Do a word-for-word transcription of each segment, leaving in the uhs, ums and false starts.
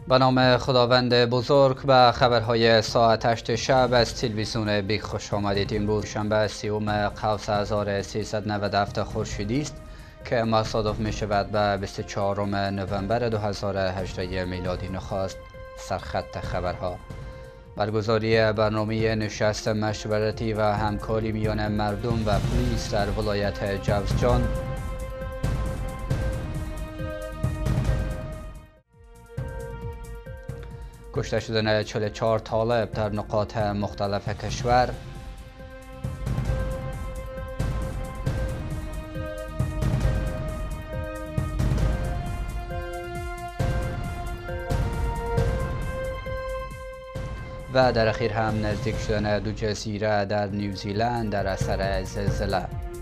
به نام خداوند بزرگ و خبرهای ساعت هشت شب از تلویزیون بیگ خوش آمدید. امروز شنبه سیوم قوس هزار و سیصد و نود و هفت خورشیدی است که مصادف می شود به بیست و چهارم نوامبر دو هزار و هجده میلادی. نخست سرخط خبرها. برگزاری برنامه نشست مشورتی و همکاری میان مردم و پلیس در ولایت جوزجان. کشته شدن چهل و چهار طالب در نقاط مختلف کشور. و در اخیر هم نزدیک شدن دو جزیره در نیوزیلند در اثر زلزله.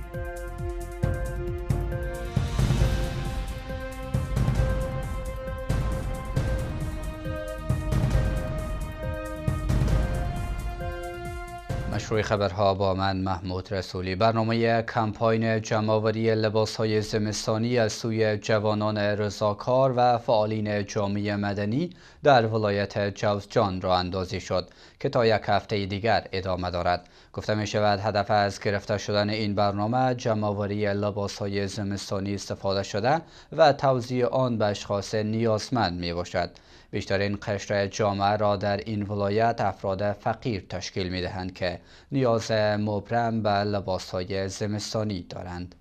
مشروع خبرها با من محمود رسولی. برنامه کمپاین جمع‌آوری لباس‌های زمستانی از سوی جوانان رضاکار و فعالین جامعه مدنی در ولایت جوزجان راه اندازی شد که تا یک هفته دیگر ادامه دارد. گفته می شود هدف از گرفته شدن این برنامه جمع‌آوری لباس‌های زمستانی استفاده شده و توزیع آن به اشخاص نیازمند می باشد. بیشترین قشر جامعه را در این ولایت افراد فقیر تشکیل می دهند که نیاز مبرم به لباس‌های زمستانی دارند.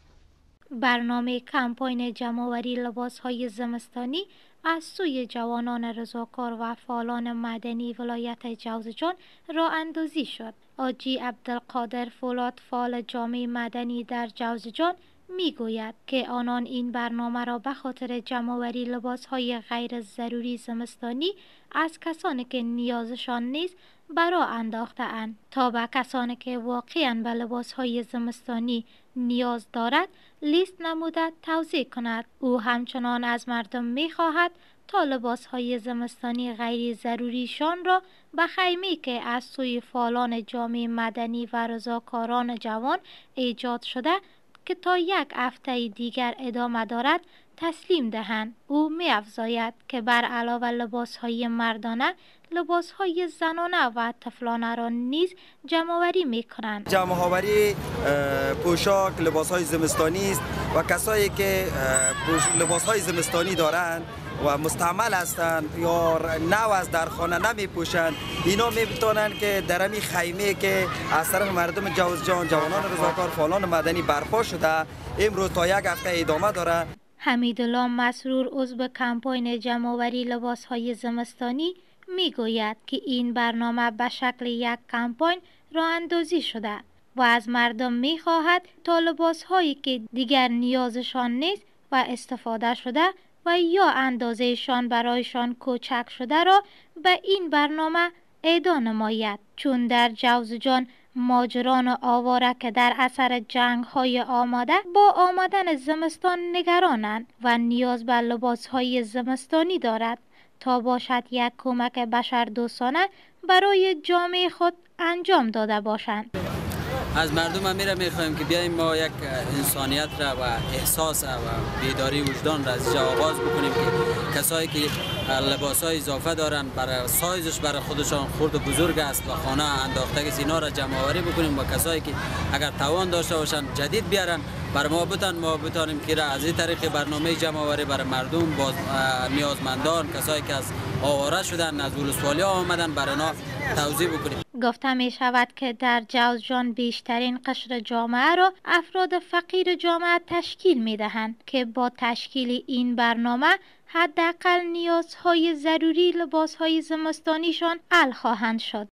برنامه کمپاین جمع‌آوری لباس‌های زمستانی از سوی جوانان رضاکار و فعالان مدنی ولایت جوزجان راه اندازی شد. حاجی عبدالقادر فولاد، فعال جامعه مدنی در جوزجان، میگوید که آنان این برنامه را به خاطر جمع‌آوری لباس‌های غیر ضروری زمستانی از کسانی که نیازشان نیست برا انداخته اند تا به کسانی که واقعاً به لباس‌های زمستانی نیاز دارد لیست نموده توزیع کند. او همچنان از مردم می‌خواهد تا لباس‌های زمستانی غیر ضروریشان را به خیمه‌ای که از سوی فعالان جامعه مدنی و رضاکاران جوان ایجاد شده که تا یک هفته دیگر ادامه دارد تسلیم دهند. او می‌افزاید که بر علاوه لباس‌های مردانه، لباس‌های زنانه و طفلانه را نیز جمع‌آوری می‌کنند. جمع‌آوری پوشاک، لباس‌های زمستانی است و کسایی که لباس‌های زمستانی دارند و مستعمل هستند یا نو از در خانه نمی پوشند، اینا می بتونند که در امی خیمه که از طرف مردم جوزجان، جوانان رضاکار، فعالان مدنی برپا شده امروز تا یک هفته ادامه داره. حمیدالله مسرور، عضو کمپاین جمع‌آوری لباس‌های زمستانی، میگوید که این برنامه به شکل یک کمپاین راه اندازی شده و از مردم میخواهد تا لباس‌هایی که دیگر نیازشان نیست و استفاده شده و یا اندازهشان برایشان کوچک شده را به این برنامه اهدا نماید، چون در جوزجان ماجران آواره که در اثر جنگ‌های آماده با آمدن زمستان نگرانند و نیاز به لباس‌های زمستانی دارد تا باشد یک کمک بشردوستانه برای جامعه خود انجام داده باشند. از مردم هم میره میخوایم که بیاییم ما یک انسانیت را و احساس و بیداری وجدان را از اینجا آغاز بکنیم که کسایی که لباس های اضافه دارن برای سایزش برای خودشان خرد و بزرگ است و خانه انداخته است، اینا را جمع آوری بکنیم و کسایی که اگر توان داشته باشن جدید بیارن برای ما بتن ما بتانیم که را از این طریق برنامه جمع آوری برای مردم باز نیازمندان، کسایی که از آواره شدن از ولسوالی آمدن برای اینا توضیح بکنیم. گفته می شود که در جوزجان بیشترین قشر جامعه را افراد فقیر جامعه تشکیل می دهند که با تشکیل این برنامه حداقل نیازهای ضروری لباسهای زمستانیشان حل خواهند شد.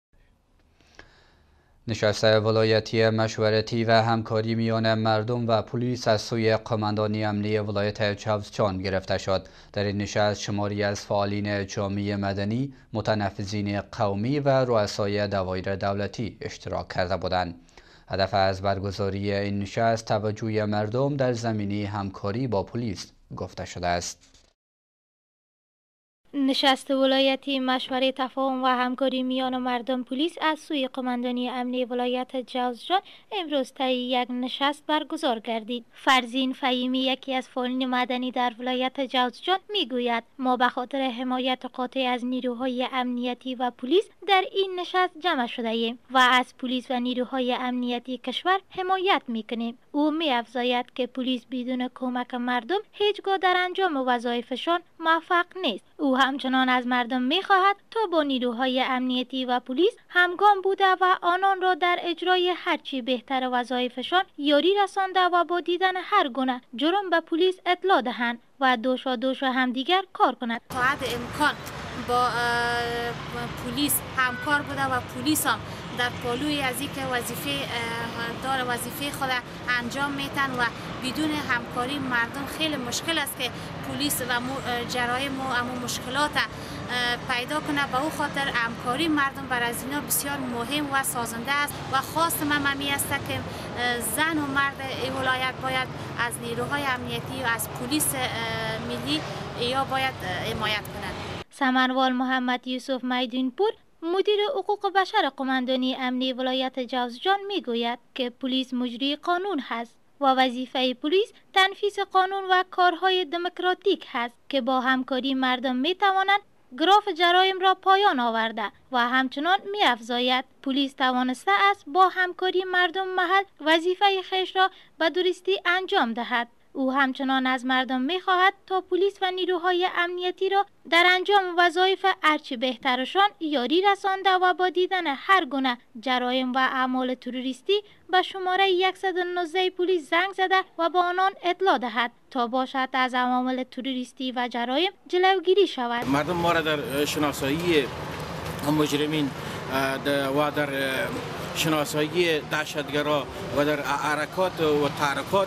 نشست ولایتی مشورتی و همکاری میان مردم و پلیس از سوی قماندانی امنی ولایت جوزجان گرفته شد. در این نشست شماری از فعالین جامعه مدنی، متنفذین قومی و رؤسای دوایر دولتی اشتراک کرده بودند. هدف از برگزاری این نشست توجه مردم در زمینه همکاری با پلیس گفته شده است. نشست ولایتی مشوره تفاهم و همکاری میان مردم پلیس از سوی قماندانی امنی ولایت جوزجان امروز طی یک نشست برگزار گردید. فرزین فهیمی یکی از فعالین مدنی در ولایت جوزجان میگوید ما به خاطر حمایت قاطع از نیروهای امنیتی و پلیس در این نشست جمع شده ایم و از پلیس و نیروهای امنیتی کشور حمایت میکنیم. او می‌افزاید که پلیس بدون کمک مردم هیچگاه در انجام وظایفشان موفق نیست. او همچنان از مردم می‌خواهد تا با نیروهای امنیتی و پلیس همگام بوده و آنان را در اجرای هرچی بهتر وظایفشان یاری رسانده و با دیدن هر گونه جرم به پلیس اطلاع دهند و دوشا دوشا همدیگر کار کنند. تا حد امکان با پلیس همکار بوده و پلیس هم در پالوی از اینکه وظیفه دار وظیفه خود انجام میتن و بدون همکاری مردم خیلی مشکل است که پلیس و جرایم و امو مشکلات پیدا کنه. به او خاطر همکاری مردم بر از اینا بسیار مهم و سازنده است و خواست من همی است که زن و مرد این ولایت باید از نیروهای امنیتی و از پلیس ملی یا باید حمایت کنند. سمنوال محمد یوسف میدونپور مدیر حقوق بشر قماندانی امنی ولایت جوزجان میگوید که پلیس مجری قانون هست و وظیفه پلیس تنفیذ قانون و کارهای دموکراتیک هست که با همکاری مردم میتوانند گراف جرایم را پایان آورده و همچنان می‌افزاید پلیس توانسته است با همکاری مردم محل وظیفه خویش را به درستی انجام دهد. او همچنان از مردم می‌خواهد تا پلیس و نیروهای امنیتی را در انجام وظایف هرچی بهترشان یاری رسانده و با دیدن هر گونه جرایم و اعمال تروریستی به شماره صد و نوزده پلیس زنگ زده و با آنان اطلاع دهد تا باشد از عوامل تروریستی و جرایم جلوگیری شود. مردم ما را در شناسایی مجرمین و در شناسایی دهشتگرا و در حرکات و تحرکات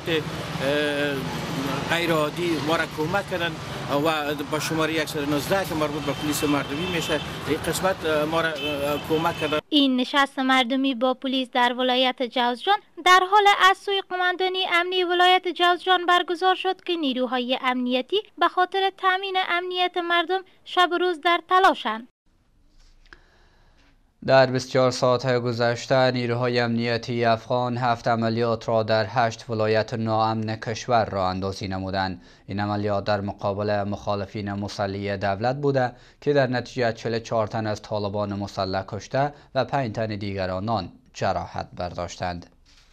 غیر عادی ما را کمک کردن و با شماره صد و نوزده که مربوط به پلیس مردمی میشه این قسمت ما را کمک کردن. این نشست مردمی با پلیس در ولایت جوزجان در حال از سوی قماندانی امنی ولایت جوزجان برگزار شد که نیروهای امنیتی به خاطر تامین امنیت مردم شب و روز در تلاشند. در بیست و چهار ساعت گذشته نیروهای امنیتی افغان هفت عملیات را در هشت ولایت ناامن کشور را اندازی نمودند. این عملیات در مقابل مخالفین مسلح دولت بوده که در نتیجه چهل و چهار تن از طالبان مسلح کشته و پنج تن دیگر آنان جراحت برداشتند.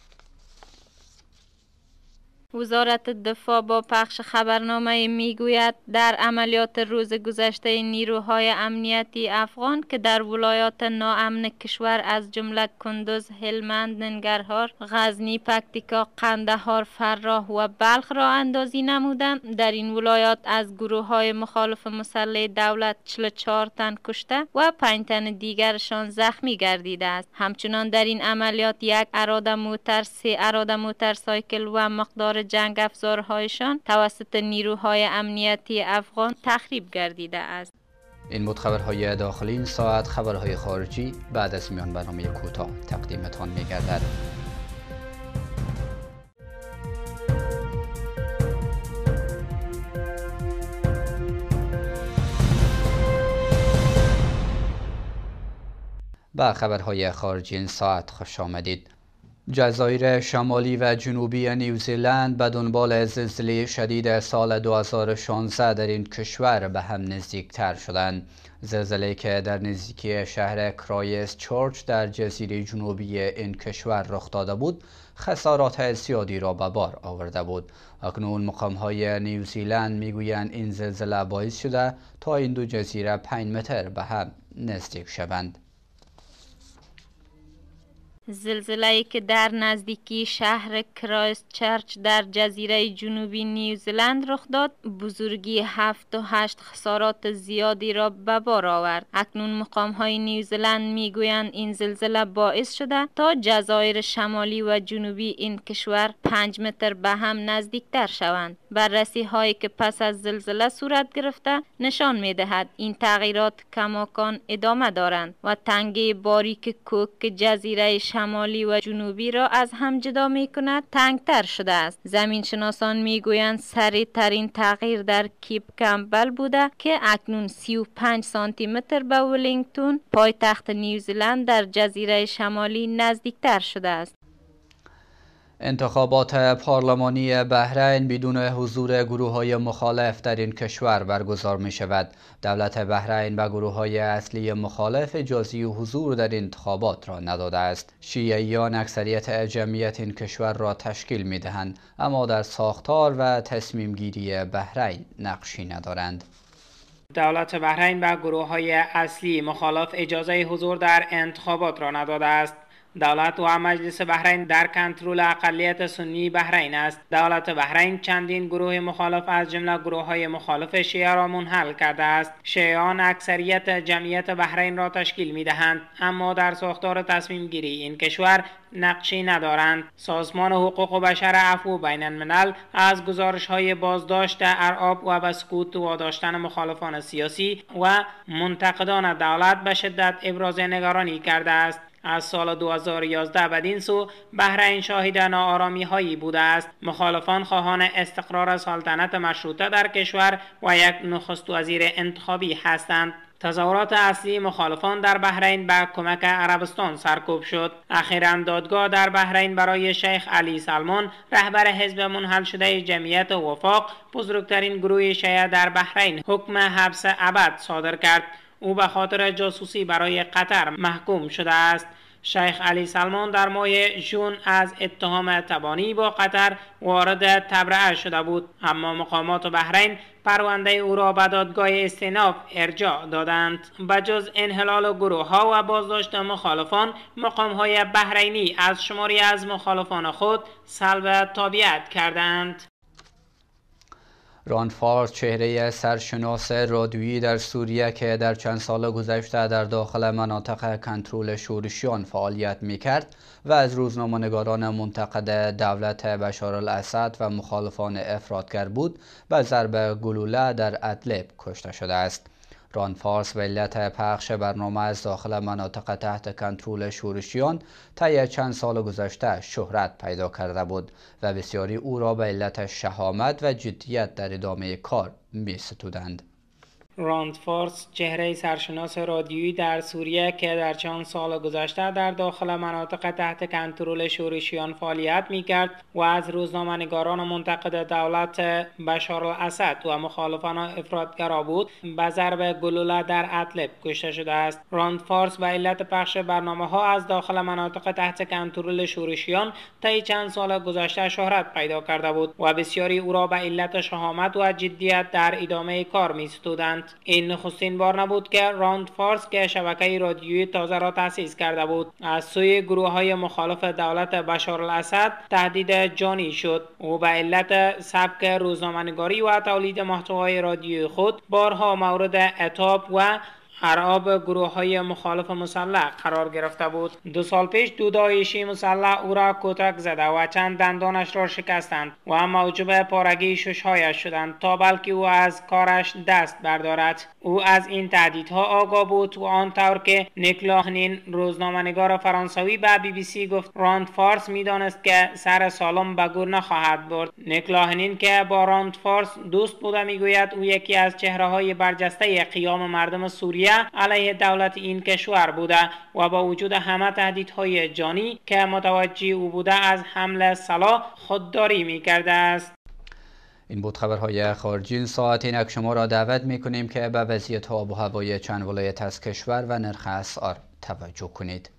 وزارت دفاع با پخش خبرنامه میگوید در عملیات روز گذشته نیروهای امنیتی افغان که در ولایات ناامن کشور از جمله کندوز، هلمند، ننگرهار، غزنی، پکتیکا، قندهار، فراه و بلخ را اندازی نمودند. در این ولایات از گروه های مخالف مسلح دولت چهل و چهار تن کشته و پنج تن دیگرشان زخمی گردیده است. همچنان در این عملیات یک اراده موتر، سه اراده موتورسایکل و مقدار جنگ افزارهایشان توسط نیروهای امنیتی افغان تخریب گردیده است. این بود خبرهای داخلی این ساعت. خبرهای خارجی بعد از میان برنامه کوتاه تقدیمتان می‌گردد. با خبرهای خارجی این ساعت خوش آمدید. جزایر شمالی و جنوبی نیوزیلند به دنبال زلزله شدید سال دو هزار و شانزده در این کشور به هم نزدیکتر شدند. زلزله که در نزدیکی شهر کرایست چرچ در جزیره جنوبی این کشور رخ داده بود، خسارات زیادی را به بار آورده بود. اکنون مقام‌های نیوزیلند میگویند این زلزله باعث شده تا این دو جزیره پنج متر به هم نزدیک شوند. زلزله‌ای که در نزدیکی شهر کرایست چرچ در جزیره جنوبی نیوزیلند رخ داد، بزرگی هفت و هشت خسارات زیادی را به بار آورد. اکنون مقام‌های نیوزیلند میگویند این زلزله باعث شده تا جزایر شمالی و جنوبی این کشور پنج متر به هم نزدیکتر شوند. بررسی هایی که پس از زلزله صورت گرفته نشان می دهد این تغییرات کماکان ادامه دارند و تنگه باریک کوک که جزیره شمالی و جنوبی را از هم جدا می کند تنگتر شده است. زمین شناسان می گویند سریع ترین تغییر در کیپ کمپبل بوده که اکنون سی و پنج سانتی متر به ولینگتون پایتخت نیوزیلند در جزیره شمالی نزدیکتر شده است. انتخابات پارلمانی بحرین بدون حضور گروه‌های مخالف در این کشور برگزار می شود. دولت بحرین و گروه‌های اصلی مخالف اجازه حضور در انتخابات را نداده است. شیعیان اکثریت جمعیت این کشور را تشکیل می دهند، اما در ساختار و تصمیم گیری بحرین نقشی ندارند. دولت بحرین و گروه‌های اصلی مخالف اجازه حضور در انتخابات را نداده است. دولت و مجلس بحرین در کنترل اقلیت سنی بحرین است. دولت بحرین چندین گروه مخالف از جمله گروه‌های مخالف شیعه را منحل کرده است. شیعیان اکثریت جمعیت بحرین را تشکیل می‌دهند، اما در ساختار تصمیم گیری این کشور نقشی ندارند. سازمان حقوق بشر عفو بین الملل از گزارش‌های بازداشت ارعاب و به سکوت واداشتن مخالفان سیاسی و منتقدان دولت به شدت ابراز نگرانی کرده است. از سال دو هزار و یازده بدین سو بحرین شاهد ناآرامی هایی بوده است. مخالفان خواهان استقرار سلطنت مشروطه در کشور و یک نخست وزیر انتخابی هستند. تظاهرات اصلی مخالفان در بحرین با کمک عربستان سرکوب شد. اخیراً دادگاه در بحرین برای شیخ علی سلمان، رهبر حزب منحل شده جمعیت وفاق، بزرگترین گروه شیعه در بحرین، حکم حبس ابد صادر کرد. او به خاطر جاسوسی برای قطر محکوم شده است. شیخ علی سلمان در ماه ژوئن از اتهام تبانی با قطر وارد تبرئه شده بود، اما مقامات بحرین پرونده او را به دادگاه استئناف ارجاع دادند. بجز انحلال گروه ها و بازداشت مخالفان، مقام های بحرینی از شماری از مخالفان خود سلب تابعیت کردند. ران فارس، چهره سرشناس رادیویی در سوریه که در چند سال گذشته در داخل مناطق کنترل شورشیان فعالیت می‌کرد و از روزنامه‌نگاران منتقد دولت بشار الاسد و مخالفان افراطگر بود، به ضرب گلوله در ادلب کشته شده است. ران فارس به علت پخش برنامه از داخل مناطق تحت کنترل شورشیان طی چند سال گذشته شهرت پیدا کرده بود و بسیاری او را به علت شهامت و جدیت در ادامه کار می ستودند. راند فارس، چهره سرشناس رادیویی در سوریه که در چند سال گذشته در داخل مناطق تحت کنترل شورشیان فعالیت می‌کرد و از روزنامه‌نگاران منتقد دولت بشار الاسد و مخالفان افراطگرا بود، به ضرب گلوله در ادلب کشته شده است. راند فارس به علت پخش برنامه‌ها از داخل مناطق تحت کنترل شورشیان طی چند سال گذشته شهرت پیدا کرده بود و بسیاری او را به علت شهامت و جدیت در ادامه کار می‌ستودند. این نخستین بار نبود که راند فارس که شبکه رادیویی تازه را تأسیس کرده بود، از سوی گروه های مخالف دولت بشار الاسد تهدید جانی شد. او به علت سبک روزنامه‌نگاری و تولید محتوای رادیویی خود بارها مورد عتاب و ارعاب گروه های مخالف مسلح قرار گرفته بود. دو سال پیش دو داعشی مسلح او را کتک زده و چند دندانش را شکستند و موجب پارگی ششهایش شدند تا بلکه او از کارش دست بردارد. او از این تهدیدها آگاه بود و آنطور که نیکلا هنین، روزنامه‌نگار فرانسوی، به بی بی سی گفت راند فارس می‌دانست که سر سالم به گور نخواهد برد. نیکلا هنین که با راند فارس دوست بوده میگوید او یکی از چهره‌های برجسته قیام مردم سوریه علیه دولت این کشور بوده و با وجود همه تهدیدهای جانی که متوجه او بوده از حمله سلاح خودداری می‌کرده است. این بود خبرهای خارجی این ساعت. اینک شما را دعوت می‌کنیم که به وضعیت آب و هوای چند ولایت از کشور و نرخ اسعار توجه کنید.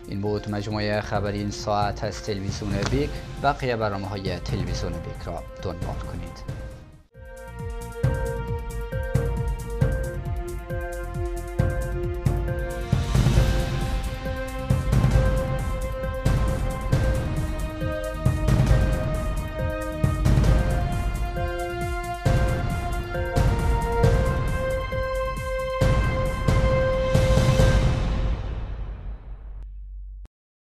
این بود مجموعه خبری این ساعت از تلویزیون بیک. بقیه برنامه‌های تلویزیون بیک را دنبال کنید.